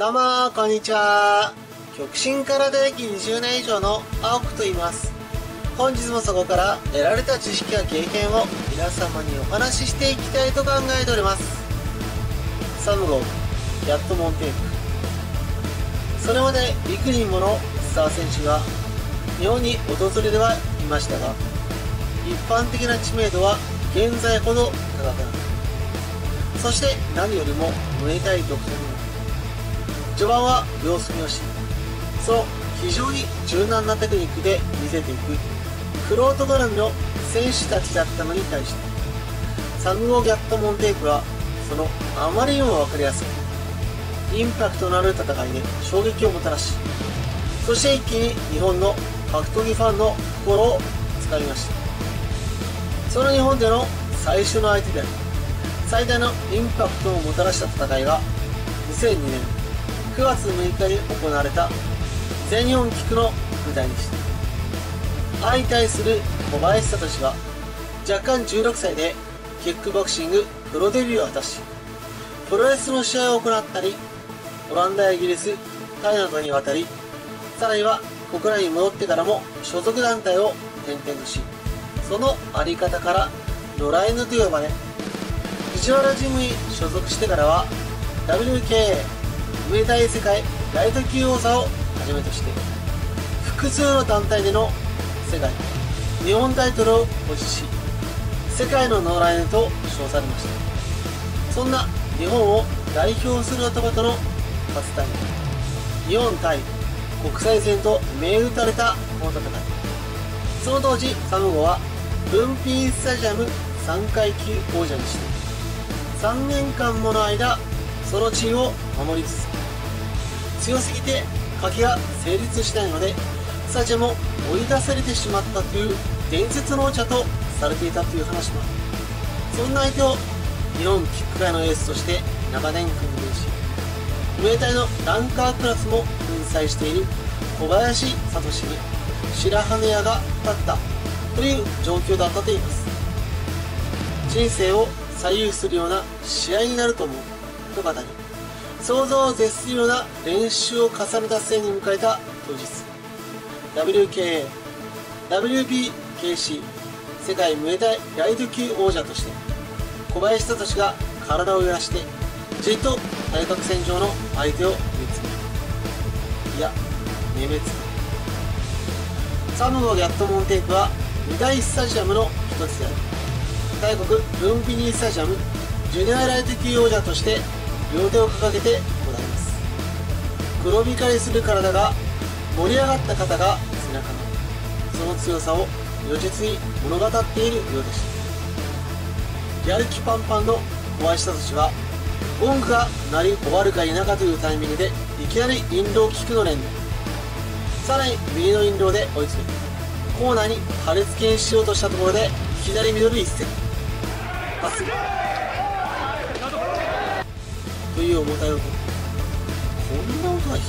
どうもこんにちは。極真空手歴20年以上の青くと言います。本日もそこから得られた知識や経験を皆様にお話ししていきたいと考えております。サムゴーやっとモンテーク。それまで幾人ものスター選手が日本に訪れてはいましたが、一般的な知名度は現在ほど高くなく、そして何よりもムエタイ独特の序盤は様子見をし、その非常に柔軟なテクニックで見せていくクロート絡みの選手たちだったのに対して、サムゴーギャットモンテークはそのあまりにも分かりやすくインパクトのある戦いで衝撃をもたらし、そして一気に日本の格闘技ファンの心をつかみました。その日本での最初の相手であり、最大のインパクトをもたらした戦いが2002年9月6日に行われた全日本キックの舞台でした。相対する小林聡は若干16歳でキックボクシングプロデビューを果たし、プロレスの試合を行ったり、オランダやイギリス、タイなどに渡り、さらには国内に戻ってからも所属団体を転々とし、そのあり方から野良犬と呼ばれ、藤原ジムに所属してからは WKA ムエタイ世界ライト級王座をはじめとして複数の団体での世界日本タイトルを保持し、世界の野良犬と称されました。そんな日本を代表する男との初対面、日本対国際戦と銘打たれたこの戦い。その当時サムゴは文品スタジアム3階級王者にして3年間もの間その地位を守りつつ、強すぎて賭けが成立しないのでスタジアムを追い出されてしまったという伝説の王者とされていたという話もある。そんな相手を日本キック界のエースとして長年君臨し、ムエタイのランカークラスも粉砕している小林聡に白羽屋が立ったという状況だったといいます。人生を左右するような試合になると思うと語り、想像を絶するような練習を重ねた末に迎えた当日、 WKA、 WBKC 世界ムエタイライト級王者として小林聡が体を揺らしてじっと対角線上の相手を見つめる、いやめめつく。サムゴーギャットモンテークは2大スタジアムの一つである大国ルンピニースタジアムジュニアライト級王者として両手を掲げてございます。黒光りする体が盛り上がった肩が背中のその強さを如実に物語っているようでした。やる気パンパンの小林聡はゴングが鳴り終わるか否かというタイミングでいきなりインローキックの連打、さらに右のインローで追い詰め、コーナーに貼り付けにしようとしたところで左ミドル一閃パスという重たい音、こんな音が響く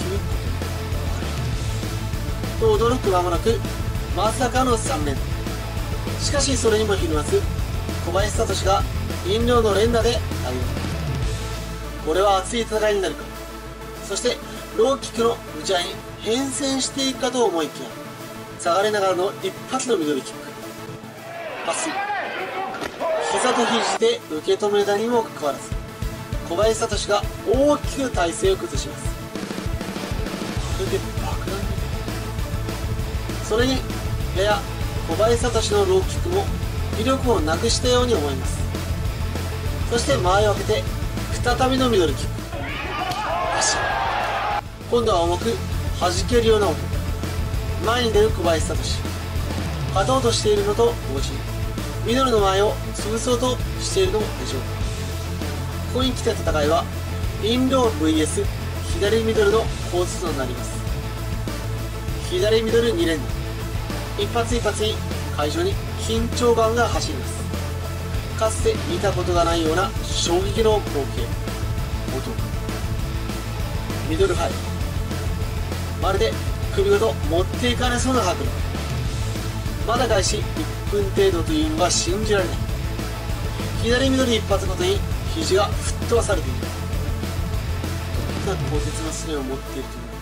ことと驚く間もなくまさかの3連打。しかしそれにもひるまず小林聡がインローの連打で対応。これは熱い戦いになるか、そしてローキックの打ち合いに変遷していくかと思いきや、下がりながらの一発のミドルキックパス、膝と肘で受け止めたにもかかわらず小林聡が大きく体勢を崩します。まるで爆弾みたい。それにやや小林聡のローキックも威力をなくしたように思います。そして間合いを空けて再びのミドルキックパシッ、今度は重く弾けるような音、前に出る小林聡、勝とうとしているのと同時にミドルの前を潰そうとしているのでしょうか。ここに来た戦いはインロー vs 左ミドルの構図となります。左ミドル2連打、一発一発に会場に緊張感が走ります。かつて見たことがないような衝撃の光景、音、ミドルハイ、まるで首ごと持っていかれそうな迫力、まだ開始1分程度というのが信じられない。左ミドル一発ごとに肘が吹っ飛ばされている。 った鋼鉄のすねを持っているというのか。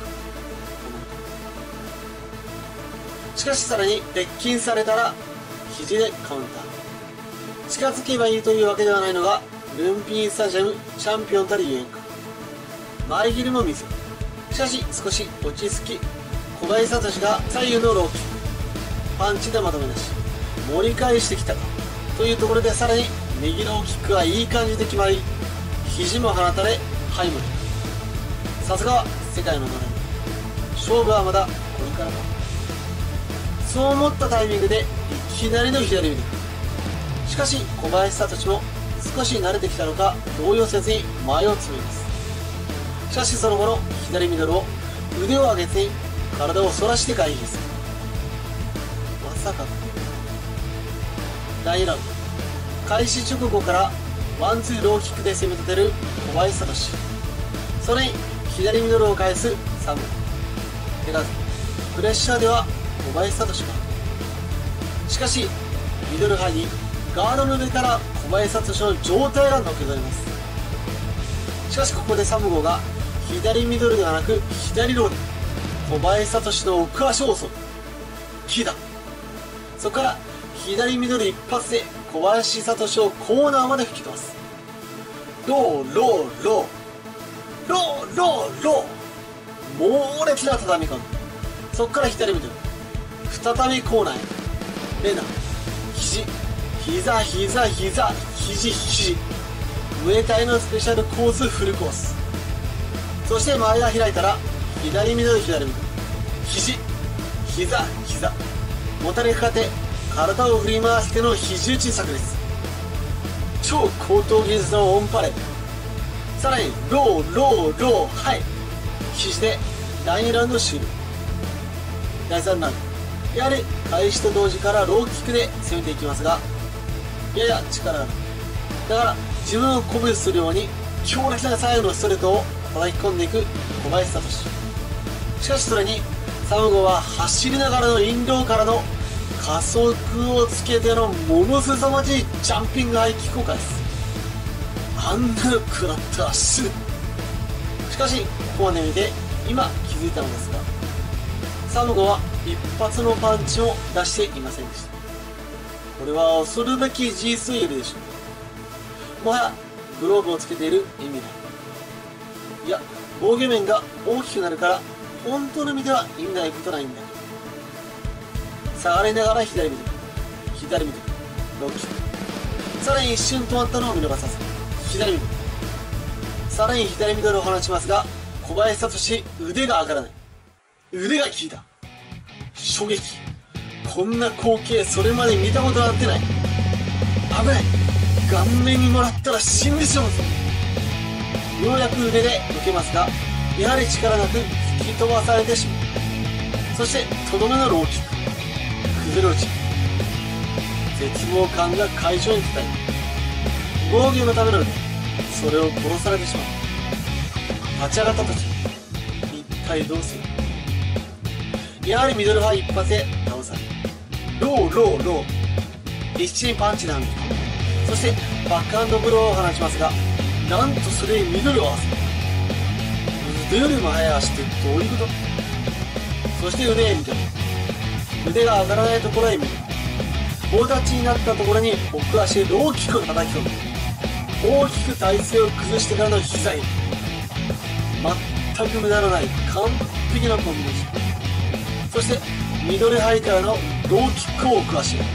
しかしさらに鉄筋されたら肘でカウンター。近づけばいいというわけではないのがルンピンスタジアムチャンピオンたるゆえんか。前切りも見せる。しかし少し落ち着き、小林聡が左右のローキック、パンチでまとめ出し盛り返してきたかというところで、さらに右ローキックはいい感じで決まり、肘も放たれハイムリ。さすがは世界の7人、勝負はまだこれからだ。そう思ったタイミングでいきなりの左腕。しかし小林聡も少し慣れてきたのか動揺せずに前を詰めます。しかしその後の左ミドルを腕を上げて体を反らして回避する。まさか。第2ラウンド開始直後からワンツーローキックで攻め立てる小林聡。それに左ミドルを返すサム。手数プレッシャーでは小林聡か。しかしミドル入りガードの上から小林聡の状態がのけ取れます。しかしここでサムゴが左ミドルではなく左ロール、小林聡の奥足を襲う。キーだ。そこから左ミドル一発で小林聡をコーナーまで吹き飛ばす。ローローローローローロー、猛烈な畳み込み。そこから左ミドル再びコーナーへ。レナ肘膝膝膝肘肘、ムエタイのスペシャルコースフルコース。そして前が開いたら左ミドル左ミドル肘膝膝、もたれかかって体を振り回しての肘打ち炸裂。超高等技術のオンパレード。さらにローローロー、はい、肘で第2ラウンド終了。第3ラウンドやはり開始と同時からローキックで攻めていきますが、やや力がある。だから自分を鼓舞するように強烈な最後のストレートを叩き込んでいく小林聡。しかしそれにサムゴは走りながらの引導からの加速をつけてのものすさまじいジャンピングハイキックを返す。あんなの食らったら死ぬ。しかしここまで見て今気づいたのですが、サムゴは一発のパンチを出していませんでした。これは恐るべき G スイールでしょう。もはやグローブをつけている意味ない。いや、防御面が大きくなるから本当の意味では意味ないことないんだ。下がりながら左ミドル左ミドルローキック、さらに一瞬止まったのを見逃さず左ミドル、さらに左ミドルを放ちますが、小林聡腕が上がらない。腕が効いた。衝撃。こんな光景それまで見たことなんてない。危ない。顔面にもらったら死んでしまうぞ。ようやく腕で受けますが、やはり力なく吹き飛ばされてしまう。そしてとどめのローキック、崩れ落ちる。絶望感が会場に伝える。防御のための腕、それを殺されてしまう。立ち上がった時一体どうする。やはりミドル派一発で倒される。ローローロー、必死にパンチで反撃。そしてバックハンドブローを放ちますが、なんとそれにミドルを合わせる。腕よりも速い足ってどういうこと。そして腕へミドル、腕が上がらないところへミドル、棒立ちになったところに奥足でローキックを叩き込む。大きく体勢を崩してからの膝へ。全く無駄のない完璧なコンビネーション。そしてミドルハイからのローキックを奥足へ。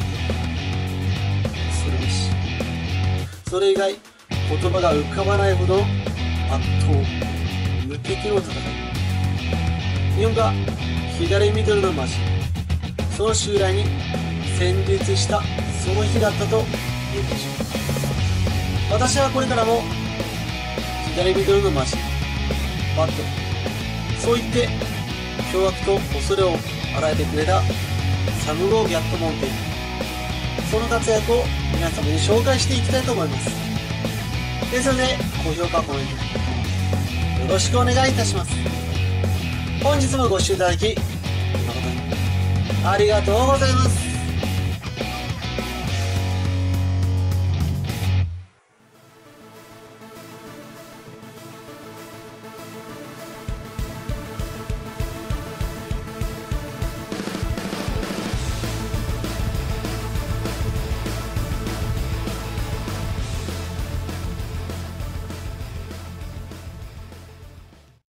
それでし、それ以外言葉が浮かばないほどの圧倒無敵の戦い。日本が左ミドルのマジ、その襲来に戦慄したその日だったと言うでしょう。私はこれからも左ミドルのマジバット、そう言って凶悪と恐れを洗えてくれたサムゴー・ギャット・モンテイン、その活躍を皆様に紹介していきたいと思います。ですので高評価コメントよろしくお願いいたします。本日もご視聴いただき誠にありがとうございます。